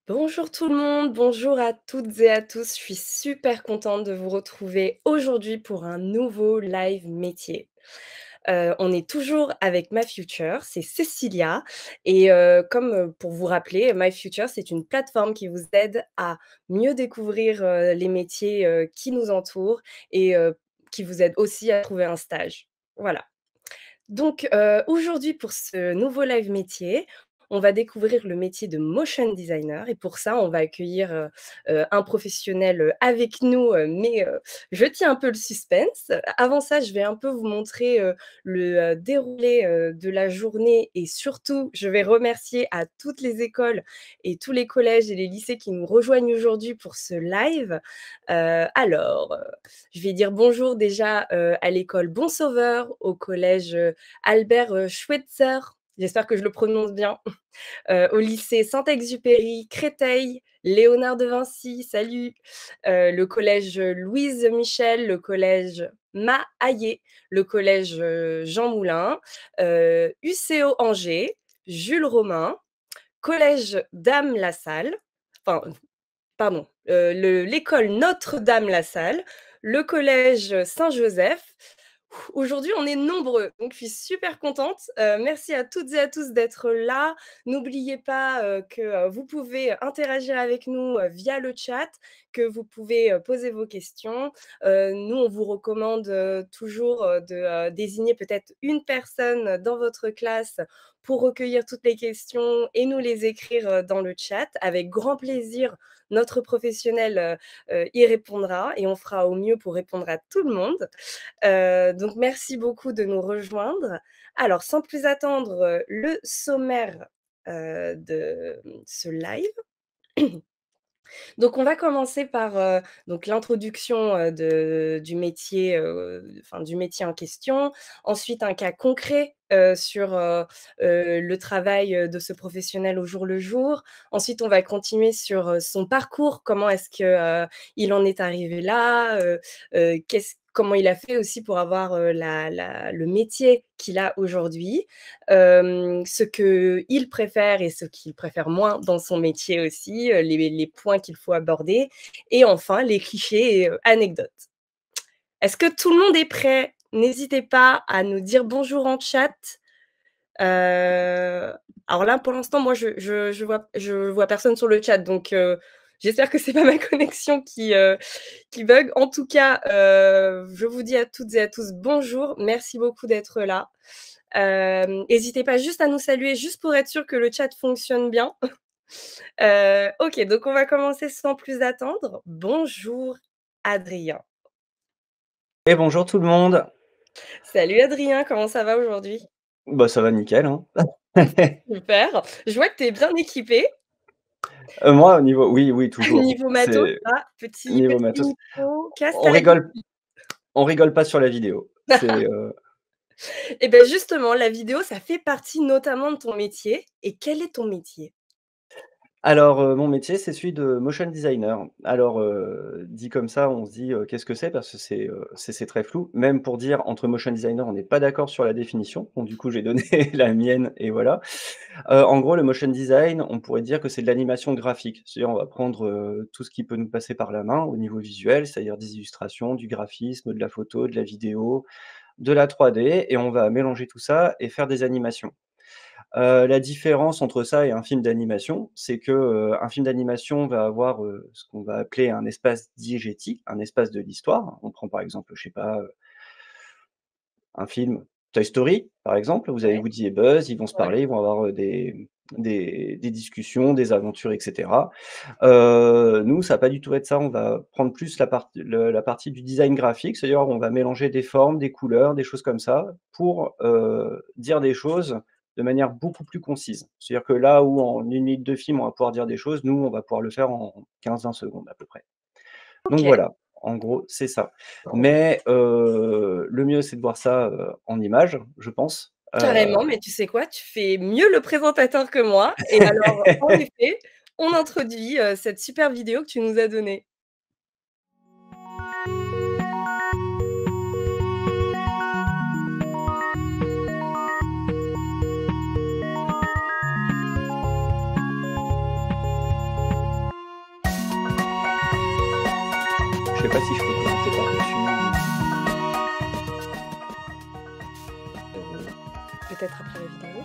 Bonjour tout le monde, bonjour à toutes et à tous. Je suis super contente de vous retrouver aujourd'hui pour un nouveau live métier. On est toujours avec My Future, c'est Cécilia et comme, pour vous rappeler, My Future, c'est une plateforme qui vous aide à mieux découvrir, les métiers, qui nous entourent et qui vous aide aussi à trouver un stage. Voilà. Donc, aujourd'hui pour ce nouveau live métier, on va découvrir le métier de motion designer et pour ça, on va accueillir, un professionnel, avec nous, mais, je tiens un peu le suspense. Avant ça, je vais un peu vous montrer, le, déroulé, de la journée et surtout, je vais remercier à toutes les écoles et tous les collèges et les lycées qui nous rejoignent aujourd'hui pour ce live. Alors, je vais dire bonjour déjà, à l'école Bon Sauveur, au collège, Albert, Schweitzer, j'espère que je le prononce bien, au lycée Saint-Exupéry, Créteil, Léonard de Vinci, salut, le collège, Louise Michel, le collège Mahaillé, le collège, Jean Moulin, UCO Angers, Jules Romain, collège Dame Lassalle, enfin, pardon, l'école Notre-Dame-la-Salle, le collège Saint-Joseph. Aujourd'hui, on est nombreux, donc je suis super contente. Merci à toutes et à tous d'être là. N'oubliez pas, que, vous pouvez interagir avec nous, via le chat, que vous pouvez, poser vos questions. Nous, on vous recommande, toujours, de, désigner peut-être une personne dans votre classe pour recueillir toutes les questions et nous les écrire, dans le chat. Avec grand plaisir, notre professionnel, y répondra et on fera au mieux pour répondre à tout le monde. Donc merci beaucoup de nous rejoindre. Alors sans plus attendre, le sommaire, de ce live. Donc on va commencer par, donc l'introduction, de du métier en question. Ensuite, un cas concret, sur, le travail, de ce professionnel au jour le jour. Ensuite, on va continuer sur, son parcours. Comment est-ce que, il en est arrivé là? Comment il a fait aussi pour avoir, le métier qu'il a aujourd'hui? Ce qu'il préfère et ce qu'il préfère moins dans son métier aussi, les points qu'il faut aborder et enfin les clichés et anecdotes. Est-ce que tout le monde est prêt? N'hésitez pas à nous dire bonjour en chat. Alors là, pour l'instant, moi, je vois personne sur le chat, donc j'espère que c'est pas ma connexion qui bug. En tout cas, je vous dis à toutes et à tous bonjour. Merci beaucoup d'être là. Hésitez pas juste à nous saluer, juste pour être sûr que le chat fonctionne bien. OK, donc on va commencer sans plus attendre. Bonjour Adrien. Et bonjour tout le monde. Salut Adrien, comment ça va aujourd'hui? Bah, ça va nickel, hein. Super. Je vois que tu es bien équipé. Moi, au niveau oui, oui, toujours. Niveau matos, C'est petit niveau petit matos. micro, casque On à la rigole on rigole pas sur la vidéo. et beh, justement, la vidéo, ça fait partie notamment de ton métier et quel est ton métier? Alors, mon métier, c'est celui de motion designer. Alors, dit comme ça, on se dit: «Qu'est-ce que c'est?» parce que c'est très flou. Même pour dire entre motion designer, on n'est pas d'accord sur la définition. Donc du coup, j'ai donné la mienne et voilà. En gros, le motion design, on pourrait dire que c'est de l'animation graphique. C'est-à-dire, on va prendre, tout ce qui peut nous passer par la main au niveau visuel, c'est-à-dire des illustrations, du graphisme, de la photo, de la vidéo, de la 3D et on va mélanger tout ça et faire des animations. La différence entre ça et un film d'animation, c'est que, un film d'animation va avoir, ce qu'on va appeler un espace diégétique, un espace de l'histoire. On prend par exemple, je sais pas, un film Toy Story, par exemple, vous avez Ouais, Woody et Buzz, ils vont se ouais. parler, ils vont avoir, des discussions, des aventures et cetera. Nous, ça va pas du tout être ça, on va prendre plus la partie du design graphique, c'est-à-dire on va mélanger des formes, des couleurs, des choses comme ça pour, dire des choses de manière beaucoup plus concise. C'est-à-dire que là où en 1 minute de film, on va pouvoir dire des choses, nous, on va pouvoir le faire en 15-20 secondes à peu près. Donc OK, voilà, en gros, c'est ça. Mais le mieux, c'est de voir ça, en images, je pense. carrément, mais tu sais quoi? Tu fais mieux le présentateur que moi et alors, en effet, on introduit, cette super vidéo que tu nous as donnée. sais pas si je peux commenter par-dessus ou Heu, peut-être après la vidéo?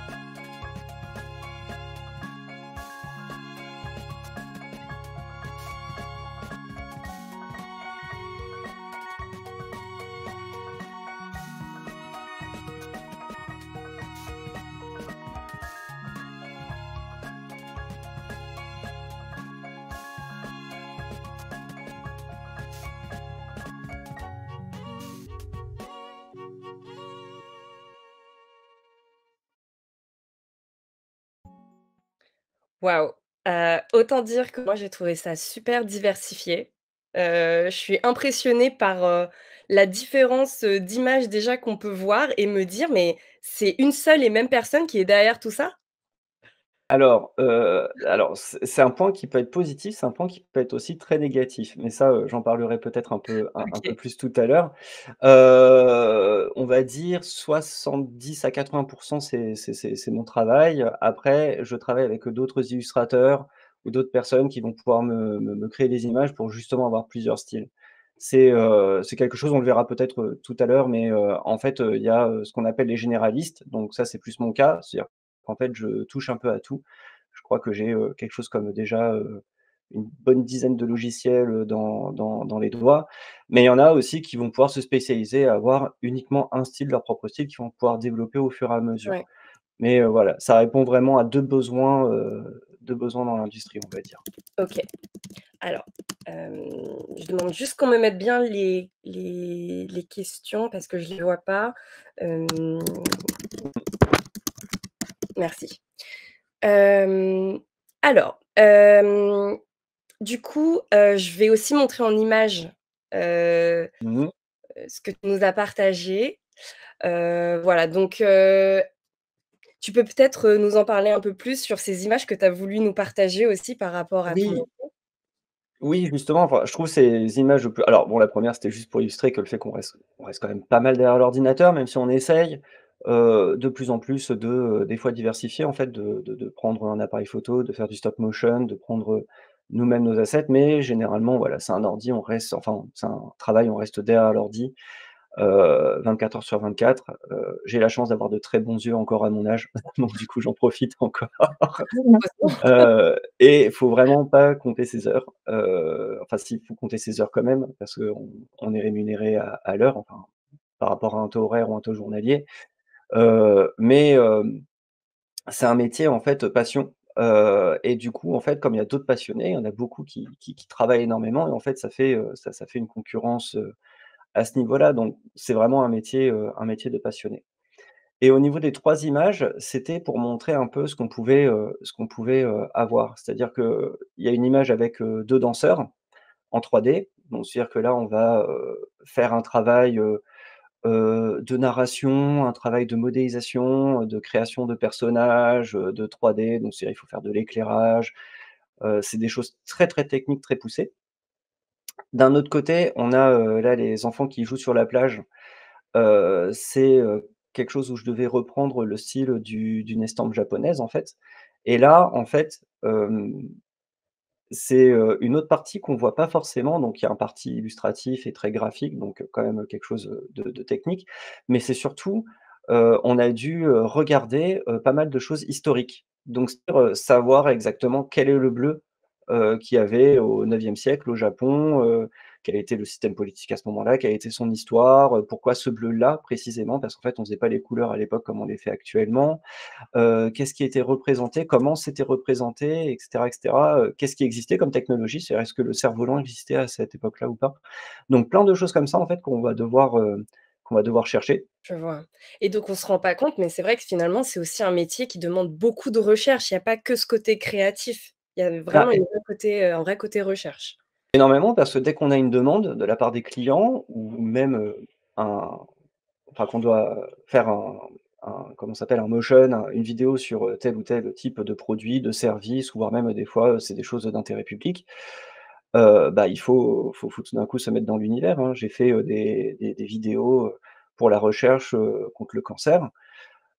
Waouh! Autant dire que moi j'ai trouvé ça super diversifié. Je suis impressionnée par, la différence, d'images déjà qu'on peut voir et me dire: «Mais c'est une seule et même personne qui est derrière tout ça?» alors c'est un point qui peut être positif, c'est un point qui peut être aussi très négatif, mais ça, j'en parlerai peut-être un peu OK, plus tout à l'heure. On va dire 70 à 80 c'est mon travail. Après, je travaille avec d'autres illustrateurs ou d'autres personnes qui vont pouvoir me créer des images pour justement avoir plusieurs styles. C'est quelque chose, on le verra peut-être, tout à l'heure, mais en fait, il y a, ce qu'on appelle les généralistes, donc ça, c'est plus mon cas. C'est-à-dire qu'en fait, je touche un peu à tout. Je crois que j'ai, quelque chose comme déjà, une bonne dizaine de logiciels, dans les doigts. Mais il y en a aussi qui vont pouvoir se spécialiser à avoir uniquement un style, leur propre style, qu'ils vont pouvoir développer au fur et à mesure. ouais, Mais, voilà, ça répond vraiment à 2 besoins dans l'industrie, on va dire. OK. Alors, je demande juste qu'on me mette bien les questions parce que je les vois pas. Hem, merci. Hem, alors, du coup, je vais aussi montrer en image, heu, Mmh mh. ce que tu nous as partagé. Voilà donc, tu peux peut-être, nous en parler un peu plus sur ces images que tu as voulu nous partager aussi par rapport à ton. Oui. Oui, justement, enfin, je trouve ces images alors bon, la première c'était juste pour illustrer que le fait qu'on reste quand même pas mal derrière l'ordinateur, même si on essaye, de plus en plus de, des fois diversifier en fait, de prendre un appareil photo, de faire du stop motion, de prendre, nous-mêmes nos assets, mais généralement, voilà, c'est un ordi, on reste enfin, c'est un travail, on reste derrière l'ordi, 24 heures sur 24. J'ai la chance d'avoir de très bons yeux encore à mon âge, donc du coup, j'en profite encore. Heureusement. Et il faut vraiment pas compter ses heures, enfin si, il faut compter ses heures quand même parce qu'on est rémunéré à l'heure, enfin, par rapport à un taux horaire ou un taux journalier, mais c'est un métier en fait, passion, et du coup, en fait, comme il y a d'autres passionnés, il y en a beaucoup qui travaillent énormément et en fait, ça fait une concurrence, à ce niveau-là, donc c'est vraiment un métier de passionné. Et au niveau des 3 images, c'était pour montrer un peu ce qu'on pouvait avoir. C'est-à-dire qu'il y a une image avec, 2 danseurs en 3D. Donc c'est-à-dire que là, on va, faire un travail, de narration, un travail de modélisation, de création de personnages, de 3D. Donc c'est-à-dire il faut faire de l'éclairage, c'est des choses très, très techniques, très poussées. D'un autre côté, on a, là les enfants qui jouent sur la plage. C'est, quelque chose où je devais reprendre le style d'une estampe japonaise, en fait. Et là, en fait, c'est, une autre partie qu'on voit pas forcément, donc il y a un parti illustratif et très graphique, donc quand même quelque chose, de technique. Mais c'est surtout, on a dû, regarder, pas mal de choses historiques. Donc c'est-à-dire, savoir exactement quel est le bleu, qu'il y avait au 9e siècle au Japon, quel était le système politique à ce moment-là, quelle était son histoire, pourquoi ce bleu-là précisément? Parce qu'en fait, on faisait pas les couleurs à l'époque comme on les fait actuellement. Qu'est-ce qui était représenté? Comment c'était représenté? Et cetera. Qu'est-ce qui existait comme technologie? C'est-à-dire, est-ce que le cerf-volant existait à cette époque-là ou pas? Donc plein de choses comme ça, en fait, qu'on va devoir chercher. Je vois et donc on se rend pas compte, mais c'est vrai que finalement, c'est aussi un métier qui demande beaucoup de recherche. Il y a pas que ce côté créatif. Il y a Bah, vraiment un vrai côté recherche. énormément parce que dès qu'on a une demande de la part des clients ou même, un enfin qu'on doit faire comment ça s'appelle? Un motion, une vidéo sur, tel ou tel type de produit, de service, ou voire même des fois, c'est des choses d'intérêt public. Bah, il faut tout d'un coup se mettre dans l'univers, hein. J'ai fait, des vidéos, pour la recherche, contre le cancer.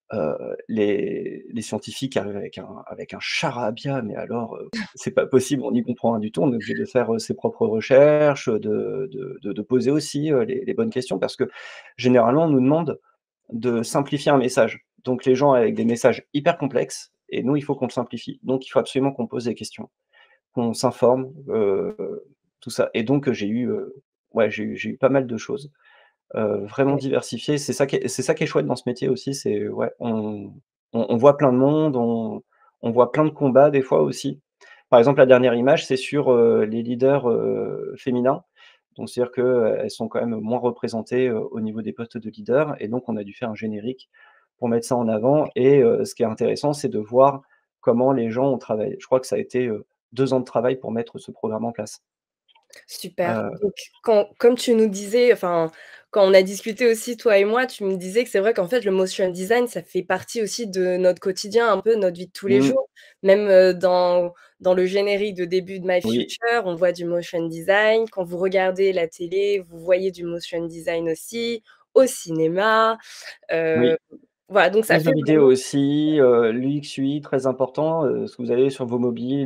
Les scientifiques arrivent avec un charabia, mais alors, c'est pas possible, on n'y comprend rien du tout. On est obligé de faire, ses propres recherches, de poser aussi, les bonnes questions parce que généralement, on nous demande de simplifier un message. Donc les gens avec des messages hyper complexes et nous, il faut qu'on le simplifie. Donc il faut absolument qu'on pose des questions, qu'on s'informe, tout ça et donc j'ai eu, ouais, j'ai eu pas mal de choses. Vraiment Ouais. diversifié, c'est ça qui est chouette dans ce métier aussi, c'est ouais, on voit plein de monde, on voit plein de combats des fois aussi. Par exemple, la dernière image, c'est sur, les leaders, féminins. Donc c'est-à-dire qu'elles sont quand même moins représentées, au niveau des postes de leader et donc on a dû faire un générique pour mettre ça en avant et ce qui est intéressant, c'est de voir comment les gens ont travaillé. Je crois que ça a été, 2 ans de travail pour mettre ce programme en place. Super. Heu, Donc comme tu nous disais, enfin, quand on a discuté aussi toi et moi, tu me disais que c'est vrai qu'en fait le motion design, ça fait partie aussi de notre quotidien, un peu notre vie de tous les mmh, jours. Même, dans le générique de début de My oui, Future, on voit du motion design. Quand vous regardez la télé, vous voyez du motion design aussi, au cinéma, heu, oui. voilà, donc ça Les jeux fait vidéo vraiment aussi, l'UX, UI très important, ce que vous avez sur vos mobiles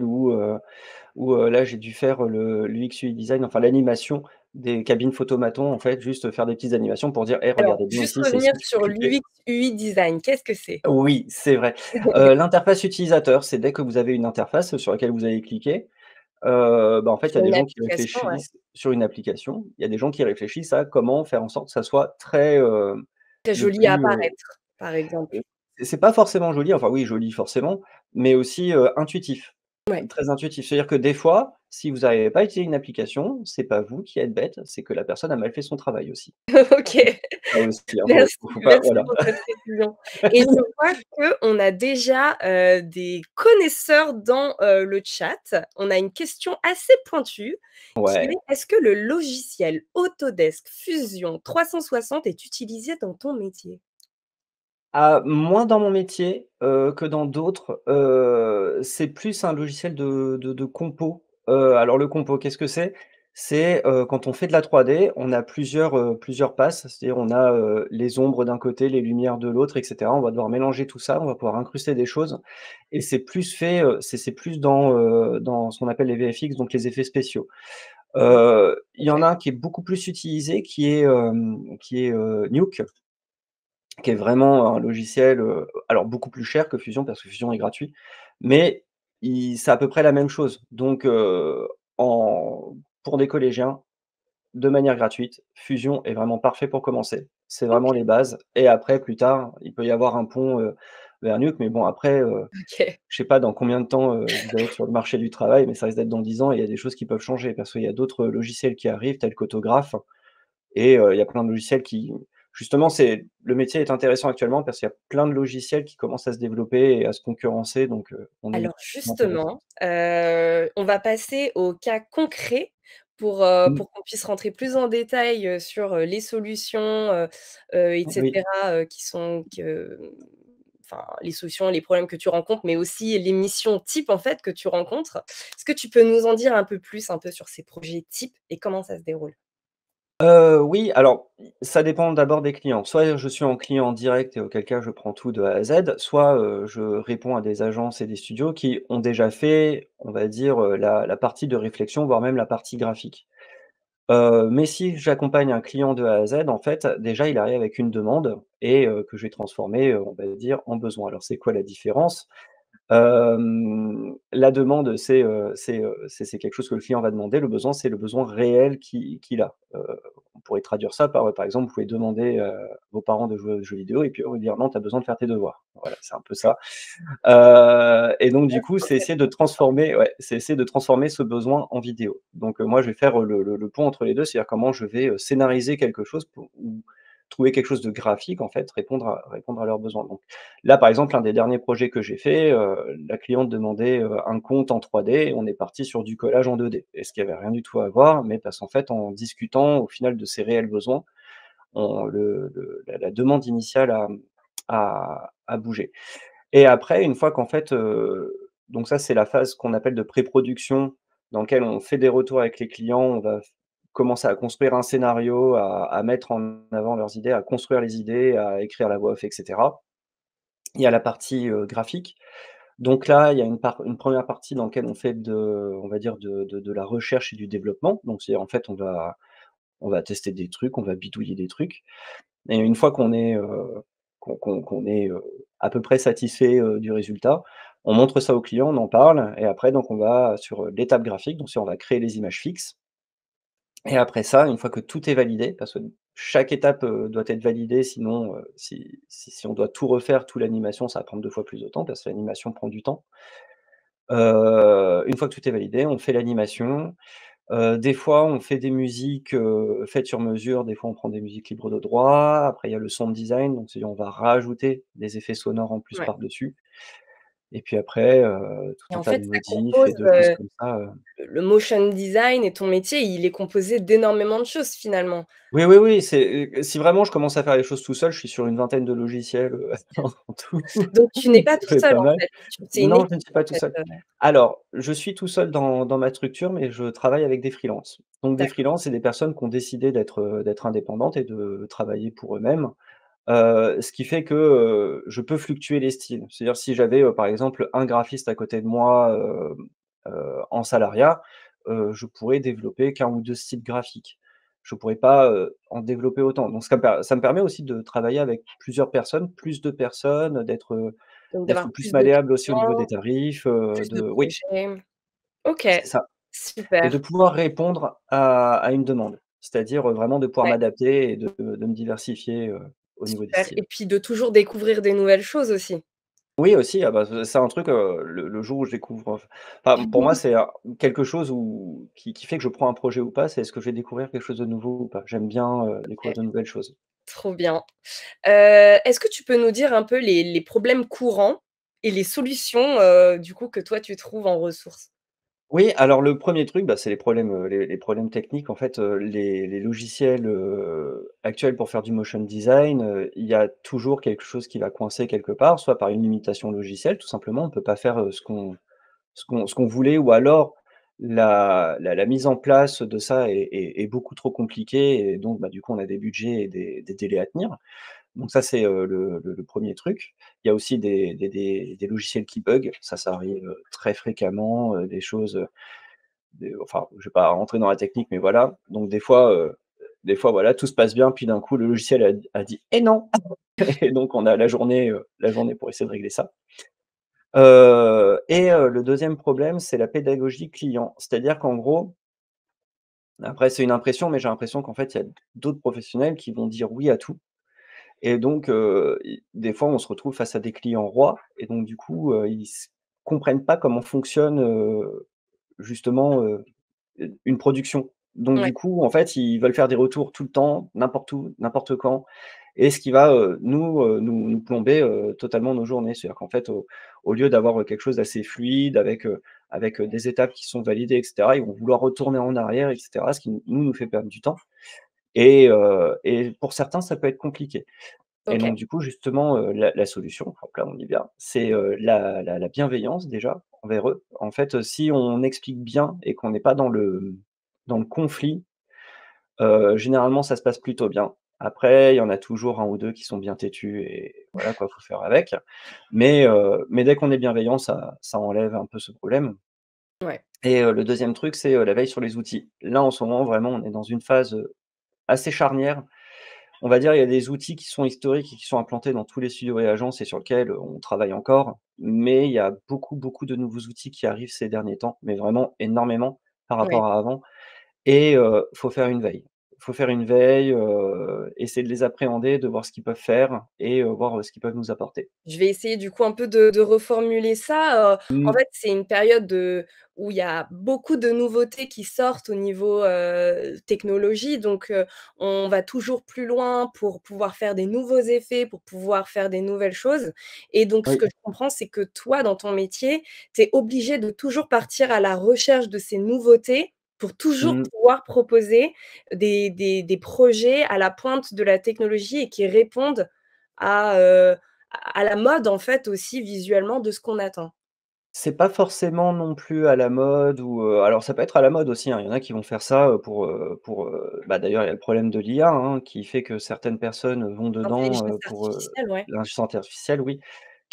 ou là j'ai dû faire le l'UX, UI design, enfin l'animation des cabines photomaton en fait, juste faire des petites animations pour dire: «Eh alors regardez bien juste ici, c'est revenir ici qu'il faut sur cliquer». l'UX, UI design, qu'est-ce que c'est? Oui, c'est vrai. L'interface utilisateur, c'est dès que vous avez une interface sur laquelle vous allez cliquer, bah, en fait, il y Sur a des une gens qui application, ouais. réfléchissent sur une application, il y a des gens qui réfléchissent à comment faire en sorte que ça soit très, Très le joli à plus, apparaître, par exemple. Heu, c'est pas forcément joli, enfin oui, joli forcément, mais aussi, intuitif, Ouais. très intuitif. C'est-à-dire que des fois, si vous n'arrivez pas à utiliser une application, c'est pas vous qui êtes bête, c'est que la personne a mal fait son travail aussi. OK. Ça aussi, hein, Merci, faut pas merci voilà. pour cette précision et je vois qu'on a déjà, des connaisseurs dans, le chat. On a une question assez pointue qui est: Ouais. «Est-ce que le logiciel Autodesk Fusion 360 est utilisé dans ton métier?» Ah, moins dans mon métier, que dans d'autres, c'est plus un logiciel de compo. Alors le compo, qu'est-ce que c'est? C'est, quand on fait de la 3D, on a plusieurs passes, c'est-à-dire on a, les ombres d'un côté, les lumières de l'autre et cetera. On va devoir mélanger tout ça, on va pouvoir incruster des choses et c'est plus fait, c'est plus dans ce qu'on appelle les VFX, donc les effets spéciaux. Il y en OK. a un qui est beaucoup plus utilisé qui est Nuke. Qui est vraiment un logiciel, alors beaucoup plus cher que Fusion parce que Fusion est gratuit, mais c'est à peu près la même chose. Donc, en pour des collégiens, de manière gratuite, Fusion est vraiment parfait pour commencer. C'est vraiment OK, les bases et après plus tard, il peut y avoir un pont, vers Nuke, mais bon après, OK. je sais pas dans combien de temps, vous allez être sur le marché du travail, mais ça risque d'être dans 10 ans et il y a des choses qui peuvent changer parce qu'il y a d'autres logiciels qui arrivent tels qu'Autograph et il y a plein de logiciels qui justement, c'est le métier est intéressant actuellement parce qu'il y a plein de logiciels qui commencent à se développer et à se concurrencer, donc on est Alors intéressé. justement, on va passer au cas concret Mmh, pour qu'on puisse rentrer plus en détail, sur, les solutions, et oui. cetera, enfin, les solutions, les problèmes que tu rencontres, mais aussi les missions types, en fait, que tu rencontres. Est-ce que tu peux nous en dire un peu plus, un peu sur ces projets types et comment ça se déroule? Oui, alors, ça dépend d'abord des clients. Soit je suis en client direct et auquel cas je prends tout de A à Z, soit, je réponds à des agences et des studios qui ont déjà fait, on va dire, la partie de réflexion, voire même la partie graphique. Mais si j'accompagne un client de A à Z, en fait, déjà, il arrive avec une demande et que je vais transformer, on va dire, en besoin. Alors c'est quoi la différence? La demande, c'est quelque chose que le client va demander. Le besoin, c'est le besoin réel qu'il a. On pourrait traduire ça par exemple, vous pouvez demander, vos parents de jouer aux jeux vidéo et puis eux vont dire: «Non, tu as besoin de faire tes devoirs». Voilà, c'est un peu ça. Et donc du coup, c'est essayer de transformer ouais, c'est essayer de transformer ce besoin en vidéo. Donc moi, je vais faire, le pont entre les 2, c'est-à-dire comment je vais, scénariser quelque chose pour ou trouver quelque chose de graphique, en fait, répondre à leurs besoins. Donc là, par exemple, un des derniers projets que j'ai fait, la cliente demandait, un compte en 3D et on est parti sur du collage en 2D et ce qui avait rien du tout à voir, mais parce qu'en fait, en discutant au final de ses réels besoins, on la demande initiale a bougé. Et après, une fois qu'en fait, donc ça, c'est la phase qu'on appelle de pré-production, dans lequel on fait des retours avec les clients, on va commencer à construire un scénario, à mettre en avant leurs idées, à construire les idées, à écrire la voix off et cetera. Il y a la partie, graphique. Donc là, il y a une première partie dans laquelle on fait on va dire de la recherche et du développement. Donc c'est en fait, on va tester des trucs, on va bidouiller des trucs et une fois qu'on est, à peu près satisfait, du résultat, on montre ça au client, on en parle et après donc on va sur, l'étape graphique, donc c'est on va créer les images fixes et après ça, une fois que tout est validé, parce que chaque étape, doit être validée sinon, si on doit tout refaire, toute l'animation, ça va prendre 2 fois plus de temps parce que l'animation prend du temps. Une fois que tout est validé, on fait l'animation. Des fois, on fait des musiques, faites sur mesure, des fois on prend des musiques libres de droit. Après il y a le sound design, donc c'est on va rajouter des effets sonores en plus Ouais. par-dessus et puis après, Et tout un en tas fait, de ça modifs compose, et de choses comme ça, le motion design et ton métier, il est composé d'énormément de choses finalement. Oui, oui, oui, si vraiment je commence à faire les choses tout seul, je suis sur une vingtaine de logiciels, en tout. Donc tu n'es pas Ça tout fait seul pas en mal. fait, c'est une Non, je ne équipe suis en pas tout fait, seul. Alors, je suis tout seul dans ma structure, mais je travaille avec des freelances. Donc des d'accord, freelances, c'est des personnes qui ont décidé d'être indépendantes et de travailler pour eux-mêmes. Ce qui fait que, je peux fluctuer les styles. C'est-à-dire si j'avais, par exemple, un graphiste à côté de moi, en salariat, je pourrais développer qu'1 ou 2 styles graphiques. Je pourrais pas, en développer autant. Donc ça me permet aussi de travailler avec plusieurs personnes, plus de personnes, donc d'être d'avoir plus plus de malléable aussi au niveau des clients, tarifs, plus de de oui, projets. OK, c'est ça et de super, pouvoir répondre à une demande. C'est-à-dire, vraiment de pouvoir ouais, m'adapter et de me diversifier, au niveau des super et styles. puis de toujours découvrir des nouvelles choses aussi. Oui aussi, ah bah, c'est un truc, le jour où je découvre enfin pour moi c'est, quelque chose qui fait que je prends un projet ou pas, c'est est-ce que je vais découvrir quelque chose de nouveau ou pas? J'aime bien, découvrir OK, de nouvelles choses. trop bien. Est-ce que tu peux nous dire un peu les problèmes courants et les solutions, du coup, que toi tu trouves en ressources? Oui, alors le premier truc, bah, c'est les problèmes techniques. En fait, les logiciels, actuels pour faire du motion design, il y a toujours quelque chose qui va coincer quelque part, soit par une limitation logicielle, tout simplement. On peut pas faire, ce qu'on voulait ou alors la mise en place de ça est beaucoup trop compliquée et donc, bah, du coup, on a des budgets et des délais à tenir. Donc ça, c'est, le 1er truc. Il y a aussi des logiciels qui bug, ça arrive, très fréquemment, des choses, enfin, je vais pas rentrer dans la technique, mais voilà. Donc des fois, voilà, tout se passe bien, puis d'un coup, le logiciel a dit: «Eh non!» et donc on a la journée pour essayer de régler ça. Le deuxième problème, c'est la pédagogie client. C'est-à-dire qu'en gros, après c'est une impression, mais j'ai l'impression qu'en fait, il y a d'autres professionnels qui vont dire oui à tout et donc i des fois, on se retrouve face à des clients rois et donc du coup, ils comprennent pas comment fonctionne, justement, une production. Donc Ouais, du coup, en fait, ils veulent faire des retours tout le temps, n'importe où, n'importe quand et ce qui va, nous plomber, totalement nos journées. C'est-à-dire qu'en fait, au lieu d'avoir, quelque chose d'assez fluide avec, des étapes qui sont validées et cetera, ils vont vouloir retourner en arrière et cetera, ce qui nous fait perdre du temps et pour certains, ça peut être compliqué et OK. donc du coup, justement, la solution, donc là, on y vient, c'est, la bienveillance déjà envers eux. En fait, si on explique bien et qu'on n'est pas dans le conflit, généralement ça se passe plutôt bien. Après, il y en a toujours un ou 2 qui sont bien têtus et voilà quoi, faut faire avec. Mais dès qu'on est bienveillant, ça enlève un peu ce problème Ouais. et le deuxième truc, c'est, la veille sur les outils. Là, en ce moment, vraiment, on est dans une phase, assez charnière. On va dire, il y a des outils qui sont historiques et qui sont implantés dans tous les studios et agences et sur lesquels on travaille encore, mais il y a beaucoup, beaucoup de nouveaux outils qui arrivent ces derniers temps, mais vraiment énormément par Ouais. rapport à avant et faut faire une veille. Faut faire une veille, essayer de les appréhender, de voir ce qu'ils peuvent faire et voir, ce qu'ils peuvent nous apporter. Je vais essayer du coup un peu de reformuler ça, en Mmh, fait, c'est une période où il y a beaucoup de nouveautés qui sortent au niveau, technologie donc on va toujours plus loin pour pouvoir faire des nouveaux effets, pour pouvoir faire des nouvelles choses et donc ce oui, que je comprends, c'est que toi, dans ton métier, tu es obligé de toujours partir à la recherche de ces nouveautés pour toujours mmh, pouvoir proposer des projets à la pointe de la technologie et qui répondent à, à la mode, en fait, aussi visuellement de ce qu'on attend. c'est pas forcément non plus à la mode ou alors ça peut être à la mode aussi, hein. Il y en a qui vont faire ça, bah, d'ailleurs, il y a le problème de l'IA, hein, qui fait que certaines personnes vont dedans, L'intelligence pour, artificielle, ouais. l'intelligence artificielle, oui,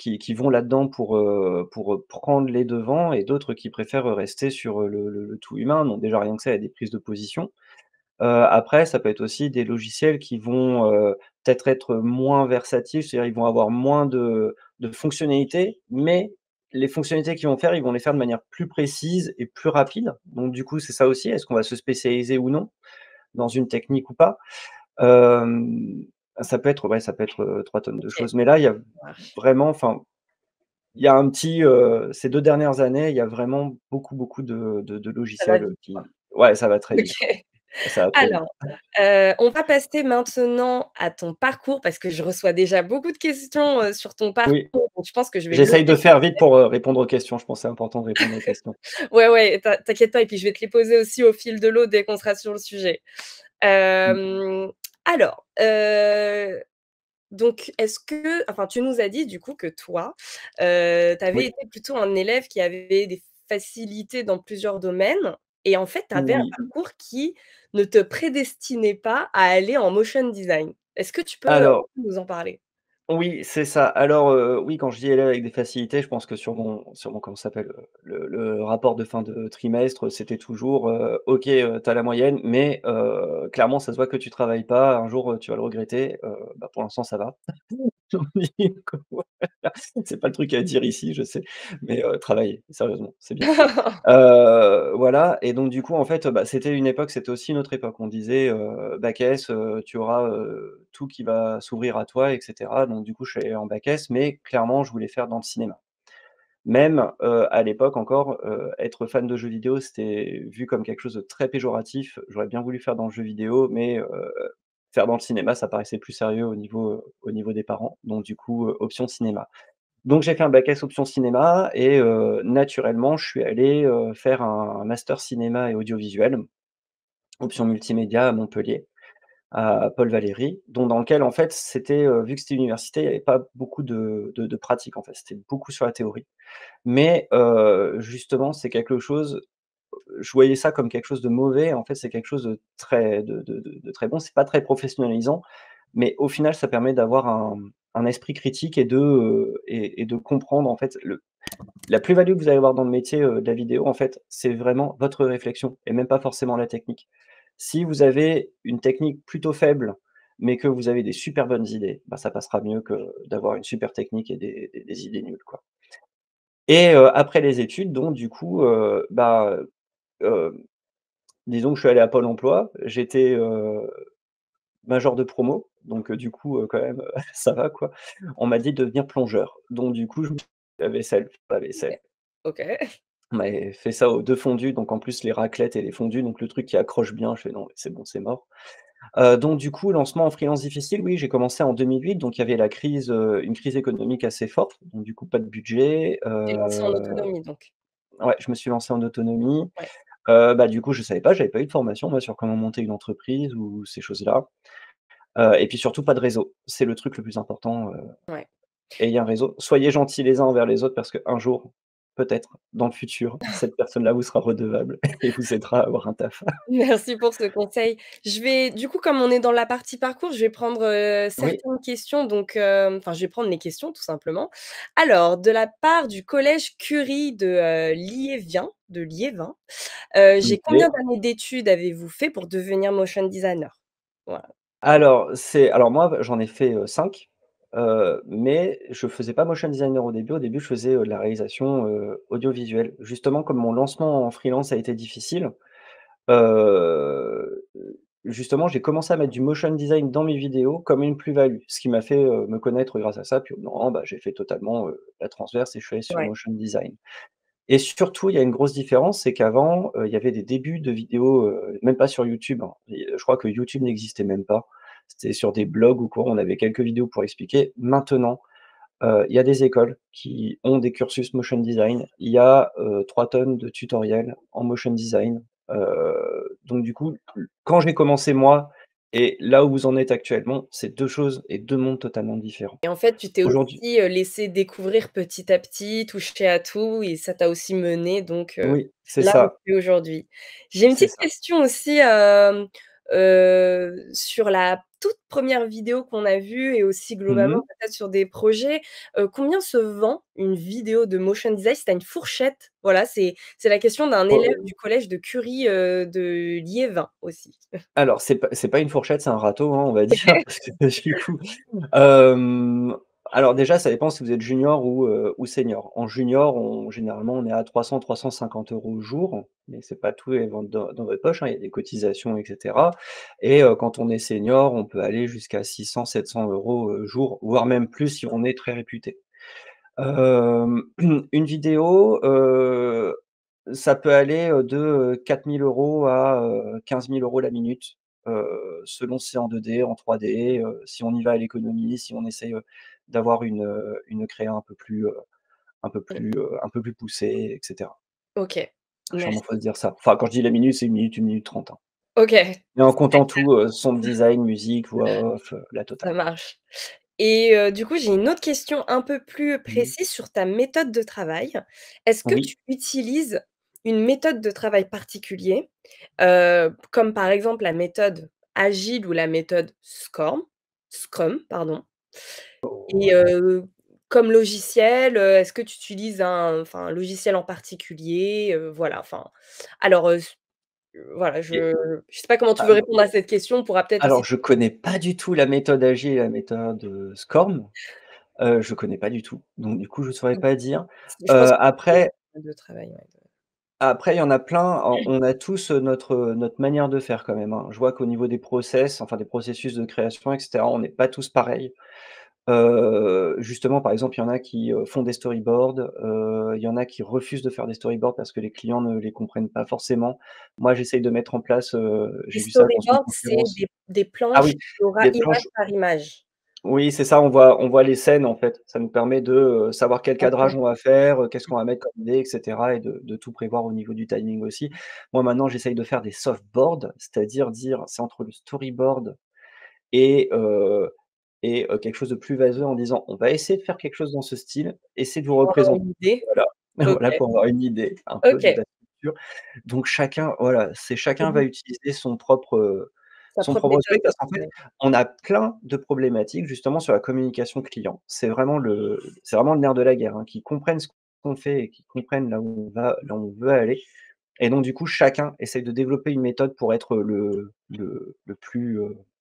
qui vont là-dedans pour prendre les devants et d'autres qui préfèrent rester sur, le tout humain. Donc déjà rien que ça, il y a des prises de position. Après, ça peut être aussi des logiciels qui vont, peut-être être moins versatiles, c'est-à-dire ils vont avoir moins de fonctionnalités, mais les fonctionnalités qu'ils vont faire, ils vont les faire de manière plus précise et plus rapide. Donc du coup, c'est ça aussi, est-ce qu'on va se spécialiser ou non dans une technique ou pas? Hem, Ça peut être, ouais, ça peut être, 3 tonnes de OK, choses. Mais là, il y a ça marche. vraiment, enfin, il y a un petit, ces 2 dernières années, il y a vraiment beaucoup, beaucoup de Ça va logiciels, vite, quoi. qui ouais, ça va très vite, quoi. OK. Ça va trop vite. Alors, on va passer maintenant à ton parcours parce que je reçois déjà beaucoup de questions, sur ton parcours, Oui. donc je pense que je vais J'essaye de bloquer. faire vite pour, répondre aux questions. Je pense que c'est important de répondre aux questions. Ouais, ouais, t'inquiète pas et puis je vais te les poser aussi au fil de l'eau dès qu'on sera sur le sujet. Mmh. Alors, donc est-ce que enfin, tu nous as dit du coup que toi, tu avais Oui, été plutôt un élève qui avait des facilités dans plusieurs domaines et en fait, tu avais un oui. parcours qui ne te prédestinait pas à aller en motion design. Est-ce que tu peux un Alors peu nous en parler? oui, c'est ça. Alors, oui, quand je dis élève avec des facilités, je pense que sur mon comment ça s'appelle, le rapport de fin de trimestre, c'était toujours, «OK, tu as la moyenne, mais clairement, ça se voit que tu travailles pas. Un jour, tu vas le regretter». Bah, pour l'instant, ça va. C'est pas le truc à dire ici, je sais, mais travailler, sérieusement, c'est bien. Voilà, et donc du coup, en fait, bah, c'était une époque, c'était aussi une autre époque. On disait, bac S, tu auras, tout qui va s'ouvrir à toi et cetera. Donc du coup, je suis allé en bac S, mais clairement, je voulais faire dans le cinéma. Même, à l'époque encore, être fan de jeux vidéo, c'était vu comme quelque chose de très péjoratif. J'aurais bien voulu faire dans le jeu vidéo, mais faire dans le cinéma, ça paraissait plus sérieux au niveau des parents. Donc du coup, option cinéma. Donc j'ai fait un bac S option cinéma et naturellement, je suis allé, faire un master cinéma et audiovisuel, option multimédia à Montpellier, à Paul Valéry, dont dans lequel en fait c'était, vu que c'était une université, il y avait pas beaucoup de pratique en fait, c'était beaucoup sur la théorie. Mais justement, c'est quelque chose, je voyais ça comme quelque chose de mauvais, en fait, c'est quelque chose de très de très bon. C'est pas très professionnalisant, mais au final, ça permet d'avoir un esprit critique et de comprendre en fait le la plus-value que vous allez avoir dans le métier, de la vidéo, en fait, c'est vraiment votre réflexion et même pas forcément la technique. Si vous avez une technique plutôt faible, mais que vous avez des super bonnes idées, bah, ça passera mieux que d'avoir une super technique et des idées nulles, quoi. Et après les études, donc du coup, bah, heu, disons que je suis allé à Pôle emploi. J'étais, major de promo, donc du coup, quand même, ça va, quoi. On m'a dit de devenir plongeur, donc du coup, je me suis la vaisselle, la vaisselle. OK. OK. On m'avait fait ça aux 2 fondus, donc en plus les raclettes et les fondus, donc le truc qui accroche bien, je fais: «Non, mais c'est bon, c'est mort». Donc du coup, lancement en freelance difficile, oui, j'ai commencé en 2008, donc il y avait la crise, une crise économique assez forte, donc du coup pas de budget, Tu t'es lancée en autonomie donc? ouais, je me suis lancé en autonomie. Ouais, Bah, du coup, je savais pas, j'avais pas eu de formation moi sur comment monter une entreprise ou ces choses-là, et puis surtout pas de réseau. C'est le truc le plus important, ouais. ayez un réseau. Soyez gentils les uns envers les autres parce qu'un jour, peut-être, dans le futur, cette personne-là vous sera redevable et vous aidera à avoir un taf. Merci pour ce conseil. Je vais du coup, comme on est dans la partie parcours, je vais prendre, Oui, certaines questions donc, enfin, je vais prendre les questions tout simplement. Alors, de la part du collège Curie de Liévin, j'ai combien OK. d'années d'études avez-vous fait pour devenir motion designer? Voilà. Alors moi, j'en ai fait, 5, mais je faisais pas motion designer au début. Au début, je faisais, de la réalisation, audiovisuelle. Justement, comme mon lancement en freelance a été difficile, Heu, justement, j'ai commencé à mettre du motion design dans mes vidéos comme une plus-value, ce qui m'a fait, me connaître grâce à ça. Puis au bout d'un moment, bah, j'ai fait totalement, la transverse et je suis allé sur Ouais. motion design. Et surtout, il y a une grosse différence, c'est qu'avant, il y avait des débuts de vidéos, même pas sur YouTube, hein, et je crois que YouTube n'existait même pas. C'était sur des blogs ou quoi, on avait quelques vidéos pour expliquer. Maintenant, il y a des écoles qui ont des cursus motion design. Il y a, 3 tonnes de tutoriels en motion design. Donc du coup, quand j'ai commencé moi et là où vous en êtes actuellement, c'est 2 choses et 2 mondes totalement différents. Et en fait, tu t'es Aujourd'hui aussi, laissé découvrir petit à petit, toucher à tout et ça t'a aussi mené donc, oui, là où tu es aujourd'hui. J'ai une c'est petite ça. question aussi, sur la toutes premières vidéos qu'on a vues et aussi Mmh globalement mh. peut-être sur des projets, combien se vend une vidéo de motion design? Si tu as une fourchette, voilà, c'est la question d'un élève du collège de Curie, de Liévin aussi. Alors c'est pas une fourchette, c'est un râteau, hein, on va dire, parce que du coup, hem, alors déjà ça dépend si vous êtes junior ou senior. En junior, généralement on est à 300-350 € au jour, mais c'est pas tous les ventre dans votre poche, hein, il y a des cotisations et cetera et quand on est senior, on peut aller jusqu'à 600-700 € jour, voire même plus si on est très réputé. Hem, une vidéo, ça peut aller, de 4 000 € à, 15 000 € la minute, selon si c'est en 2D, en 3D, si on y va à l'économie, si on essaye, d'avoir une créa un peu plus poussée et cetera. OK, Sûrement faut merci. se dire ça. Enfin, quand je dis la minute, c'est 1 minute 30, hein. OK, Et en comptant tout, son design, musique, voix off, la ça totale. marche. Et du coup, j'ai une autre question un peu plus Mmh. précise sur ta méthode de travail. Est-ce que Oui. tu utilises une méthode de travail particulier, comme par exemple la méthode agile ou la méthode Scrum, pardon? Et Ouais. comme logiciel, est-ce que tu utilises un logiciel en particulier? Voilà, enfin, alors, voilà, Et je sais pas comment tu veux répondre à cette question. On pourra peut-être alors aussi je connais pas du tout la méthode agile et la méthode, SCORM, je connais pas du tout, donc du coup je saurais pas dire. je pense que c'est Après de travail, ouais. après il y en a plein, on a tous, notre manière de faire quand même, hein. Je vois qu'au niveau des process, enfin des processus de création et cetera, on n'est pas tous pareils. Justement, par exemple, il y en a qui, font des storyboards, il y en a qui refusent de faire des storyboards parce que les clients ne les comprennent pas forcément. Moi, j'essaye de mettre en place, Les j'ai vu ça dans une storyboards, c'est conférence. des Ah planches oui, des image planches. par image. Oui, c'est ça, on voit les scènes, en fait. Ça nous permet de, savoir quel cadrage OK. on va faire, qu'est-ce qu'on va mettre comme idée et cetera et de tout prévoir au niveau du timing aussi. Moi, maintenant, j'essaye de faire des softboards, c'est-à-dire dire c'est entre le storyboard et quelque chose de plus vaseux en disant: «On va essayer de faire quelque chose dans ce style, essayer de vous Pour avoir représenter». une idée? Voilà, OK, voilà pour avoir une idée un peu de OK. la structure. Donc chacun, voilà, c'est chacun Mmh. va utiliser son propre Méthode truc de parce qu'en fait, travail. on a plein de problématiques justement sur la communication client. C'est vraiment le nerf de la guerre, hein, qu'ils comprennent ce qu'on fait et qu'ils comprennent là où on veut aller et donc du coup, chacun essaye de développer une méthode pour être le plus,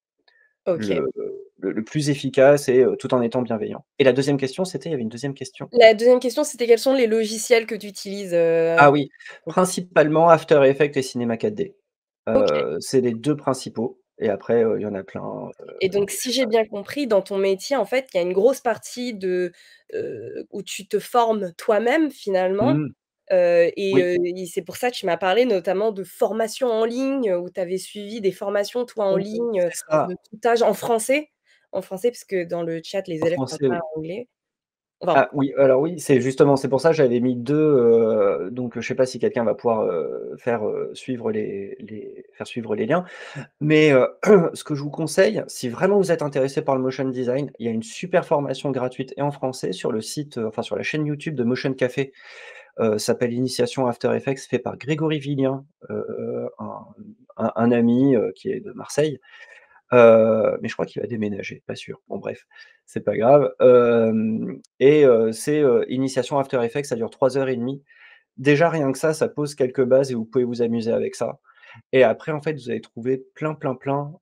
OK. le plus efficace et tout en étant bienveillant. Et la deuxième question, c'était? Il y avait une deuxième question? La deuxième question, c'était quels sont les logiciels que tu utilises, Ah oui, pour principalement After Effects et Cinema 4D. OK. C'est les 2 principaux et après, il y en a plein, Et donc je si sais j'ai pas. bien compris, dans ton métier, en fait, il y a une grosse partie où tu te formes toi-même finalement, Mmh, et oui, et c'est pour ça que tu m'as parlé notamment de formations en ligne, où tu avais suivi des formations toi en ligne, c'est ça. de tout âge en français? En français, parce que dans le chat, les En élèves parlent français, pas oui. anglais. Enfin, Ah oui, alors oui, c'est justement, c'est pour ça que j'avais mis 2. Donc je sais pas si quelqu'un va pouvoir, faire suivre les liens. Mais ce que je vous conseille, si vraiment vous êtes intéressé par le motion design, il y a une super formation gratuite et en français sur le site, enfin sur la chaîne YouTube de Motion Café, ça s'appelle Initiation After Effects, fait par Grégory Villien, un ami, qui est de Marseille, mais je crois qu'il va déménager, pas sûr. Bon bref, c'est pas grave, c'est, Initiation After Effects, ça dure 3 heures et demie. Déjà rien que ça pose quelques bases et vous pouvez vous amuser avec ça. Et après, en fait, vous allez trouver plein,